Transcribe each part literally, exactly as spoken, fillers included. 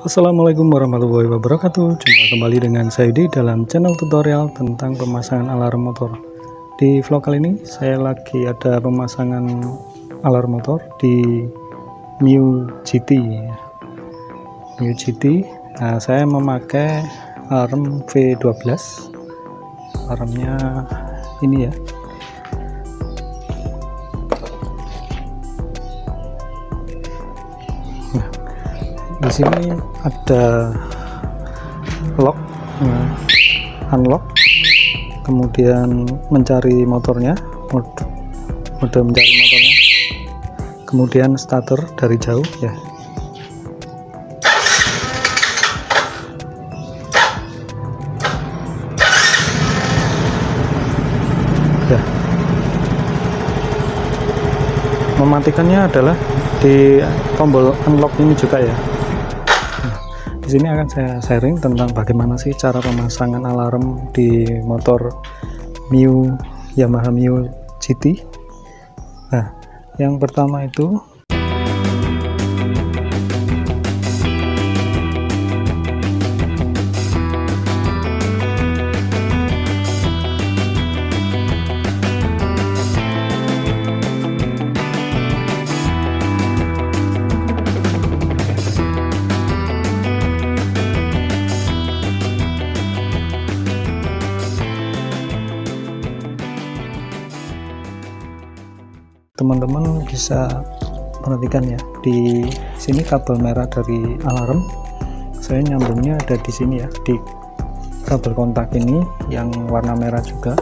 Assalamualaikum warahmatullahi wabarakatuh. Jumpa kembali dengan saya di dalam channel tutorial tentang pemasangan alarm motor. Di vlog kali ini saya lagi ada pemasangan alarm motor di Mio G T. Mio G T. Nah, saya memakai alarm V dua belas. Alarmnya ini ya. Di sini ada lock, nah, unlock, kemudian mencari motornya, mode, mode mencari motornya, kemudian starter dari jauh ya. Ya. Mematikannya adalah di tombol unlock ini juga ya. Di sini akan saya sharing tentang bagaimana sih cara pemasangan alarm di motor Mio Yamaha Mio G T. Nah, yang pertama itu teman-teman bisa perhatikan ya, di sini kabel merah dari alarm saya nyambungnya ada di sini ya, di kabel kontak ini yang warna merah juga.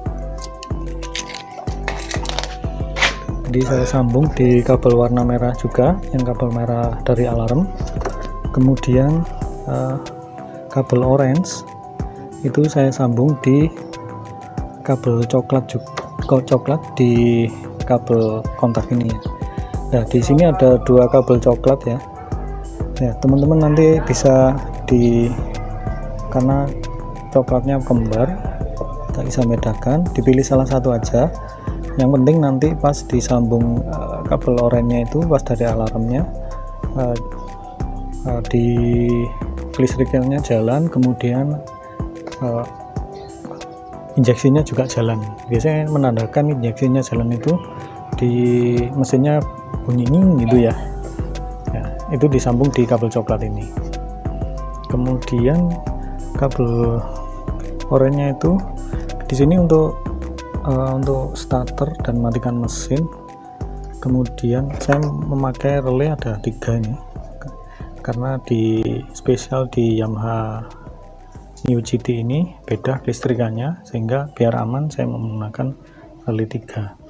Jadi saya sambung di kabel warna merah juga, yang kabel merah dari alarm. Kemudian eh, kabel orange itu saya sambung di kabel coklat juga, coklat di kabel kontak ini ya. Nah, di sini ada dua kabel coklat ya. Ya, teman-teman nanti bisa di, karena coklatnya kembar, kita bisa bedakan, dipilih salah satu aja. Yang penting nanti pas disambung uh, kabel oranye itu pas dari alarmnya, uh, uh, di kelistrikannya jalan, kemudian uh, injeksinya juga jalan. Biasanya menandakan injeksinya jalan itu di mesinnya bunyi ning gitu ya. Ya, itu disambung di kabel coklat ini. Kemudian kabel oranye itu di sini untuk uh, untuk starter dan matikan mesin. Kemudian saya memakai relay ada tiga ini, karena di spesial di Yamaha Mio G T ini beda kelistrikannya, sehingga biar aman saya menggunakan relay tiga.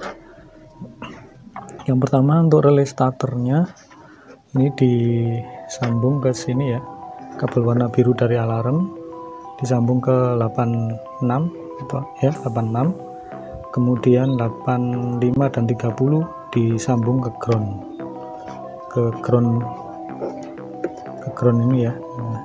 Yang pertama untuk relay starternya ini disambung ke sini ya, kabel warna biru dari alarm disambung ke delapan enam atau ya delapan enam, kemudian delapan lima dan tiga puluh disambung ke ground, ke ground ke ground ini ya. Nah,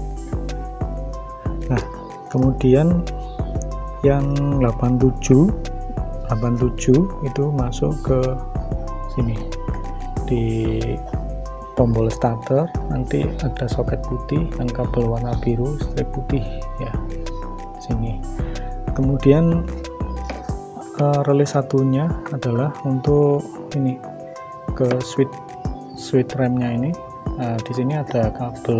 Nah, kemudian yang delapan tujuh itu masuk ke sini di tombol starter, nanti ada soket putih yang kabel warna biru strip putih ya, sini. Kemudian uh, relay satunya adalah untuk ini ke switch switch remnya ini. Nah, di sini ada kabel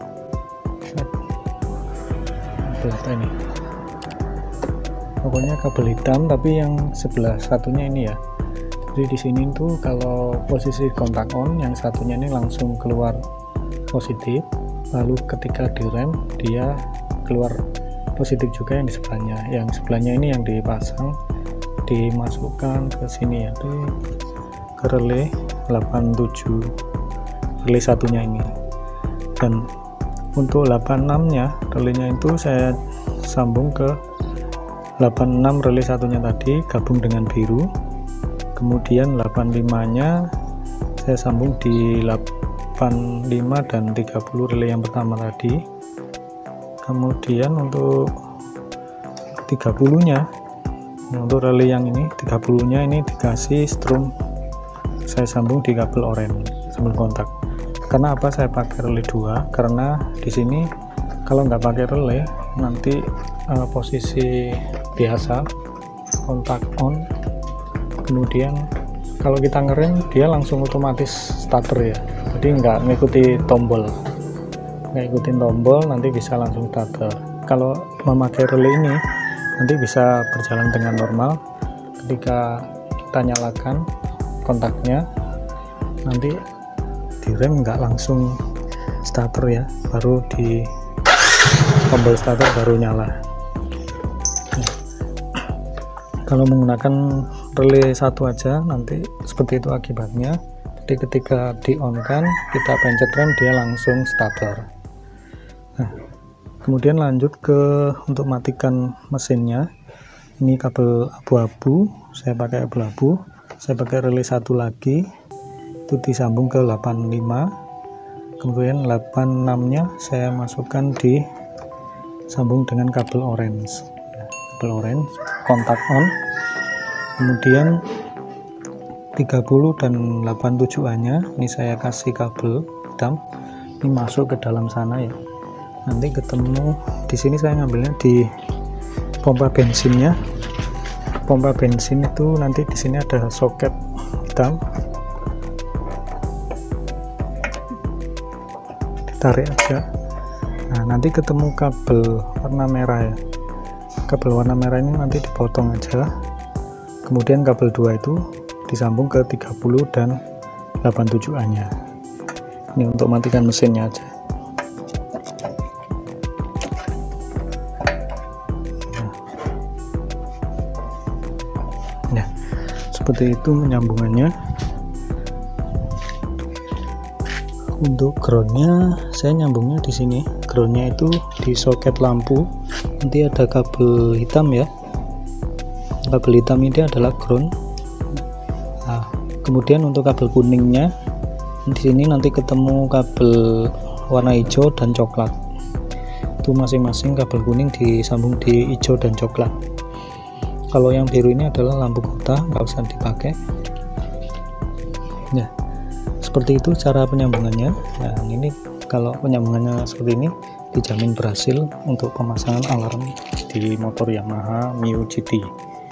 apa ini, pokoknya kabel hitam, tapi yang sebelah satunya ini ya. Jadi di sini tuh kalau posisi kontak on, yang satunya ini langsung keluar positif, lalu ketika direm dia keluar positif juga yang di sebelahnya. Yang sebelahnya ini yang dipasang, dimasukkan ke sini ya, ke relay delapan tujuh, relay satunya ini. Dan untuk delapan enam nya relaynya itu saya sambung ke delapan enam relay satunya tadi, gabung dengan biru. Kemudian delapan lima nya saya sambung di delapan lima dan tiga puluh relay yang pertama tadi. Kemudian untuk tiga puluh nya, untuk relay yang ini tiga puluh nya ini dikasih strum, saya sambung di kabel oranye, sambung kontak. Karena apa saya pakai relay dua? Karena di sini kalau nggak pakai relay nanti uh, posisi biasa kontak on, kemudian kalau kita ngerem dia langsung otomatis starter ya, jadi nggak ngikuti tombol nggak ikutin tombol nanti bisa langsung starter. Kalau memakai relay ini nanti bisa berjalan dengan normal. Ketika kita nyalakan kontaknya, nanti direm nggak langsung starter ya, baru di tombol starter baru nyala. Nah, kalau menggunakan relay satu aja nanti seperti itu akibatnya. Jadi ketika di on kan kita pencet rem dia langsung starter. Nah, kemudian lanjut ke untuk matikan mesinnya. Ini kabel abu-abu, saya pakai abu-abu, saya pakai relay satu lagi, itu disambung ke delapan lima, kemudian delapan enam nya saya masukkan di sambung dengan kabel orange, ya, kabel orange, kontak on, kemudian tiga puluh dan delapan tujuh A nya ini saya kasih kabel hitam, ini masuk ke dalam sana ya, nanti ketemu di sini saya ngambilnya di pompa bensinnya. Pompa bensin itu nanti di sini ada soket hitam, ditarik aja. Nah, nanti ketemu kabel warna merah ya. Kabel warna merah ini nanti dipotong aja. Kemudian kabel dua itu disambung ke tiga puluh dan delapan tujuh A nya. Ini untuk matikan mesinnya aja. Nah, seperti itu menyambungannya. Untuk groundnya saya nyambungnya di sini. Groundnya itu di soket lampu. Nanti ada kabel hitam ya. Kabel hitam ini adalah ground. Nah, kemudian untuk kabel kuningnya di sini nanti ketemu kabel warna hijau dan coklat. Itu masing-masing kabel kuning disambung di hijau dan coklat. Kalau yang biru ini adalah lampu kota, nggak usah dipakai. Ya, seperti itu cara penyambungannya. Nah, ini kalau penyambungannya seperti ini dijamin berhasil untuk pemasangan alarm di motor Yamaha Mio G T.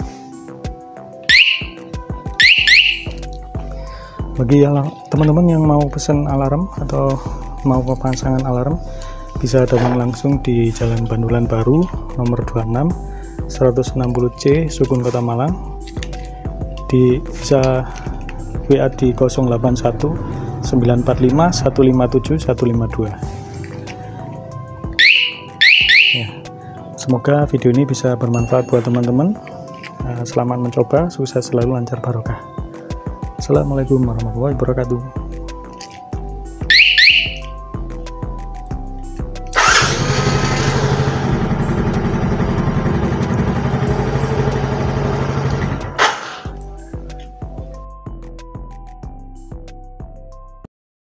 Bagi teman-teman yang mau pesan alarm atau mau pemasangan alarm, bisa datang langsung di Jalan Bandulan Baru nomor dua puluh enam seratus enam puluh C Sukun Kota Malang. Di bisa W A di nol delapan satu sembilan empat lima satu lima tujuh satu lima dua. Ya, semoga video ini bisa bermanfaat buat teman-teman. Selamat mencoba, sukses selalu, lancar barokah. Assalamualaikum warahmatullahi wabarakatuh.